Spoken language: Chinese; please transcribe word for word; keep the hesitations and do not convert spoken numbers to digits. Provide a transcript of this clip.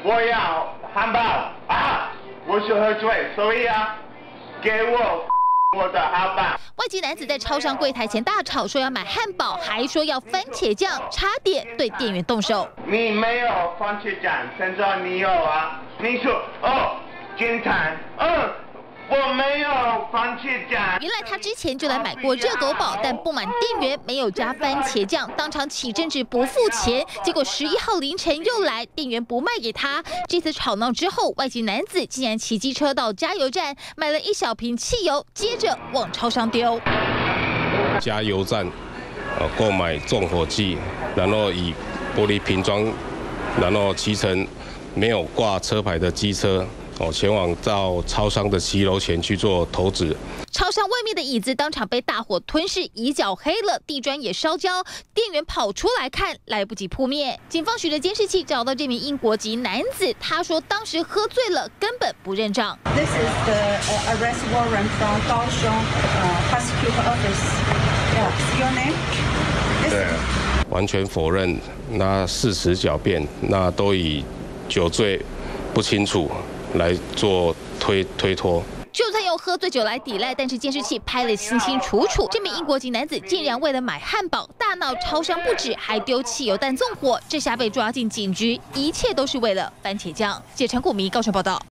我要汉堡啊！我是喝醉，所以啊，给我我的汉堡。 外籍男子在超商柜台前大吵，说要买汉堡，还说要番茄酱，差点对店员动手。 你没有番茄酱，现在你有啊？你说哦，警察，嗯。我没有番茄酱。 原来他之前就来买过热狗堡，但不满店员没有加番茄酱，当场起争执不付钱。结果十一号凌晨又来，店员不卖给他。这次吵闹之后，外籍男子竟然骑机车到加油站买了一小瓶汽油，接着往超商丢。 加油站呃购买纵火剂，然后以玻璃瓶装，然后骑乘没有挂车牌的机车。哦，前往到超商的骑楼前去做投掷。 超商外面的椅子当场被大火吞噬，一角黑了，地砖也烧焦。店员跑出来看，来不及扑灭。警方循着监视器找到这名英国籍男子，他说当时喝醉了，根本不认账。 This is the arrest warrant from 高雄 prosecutor office. Yeah, your name? 对，完全否认，那事实狡辩，那都以酒醉不清楚来做推推脱， 就算用喝醉酒来抵赖，但是监视器拍了清清楚楚。这名英国籍男子竟然为了买汉堡大闹超商不止，还丢汽油弹纵火，这下被抓进警局，一切都是为了番茄酱。记者陈谷明高雄报道。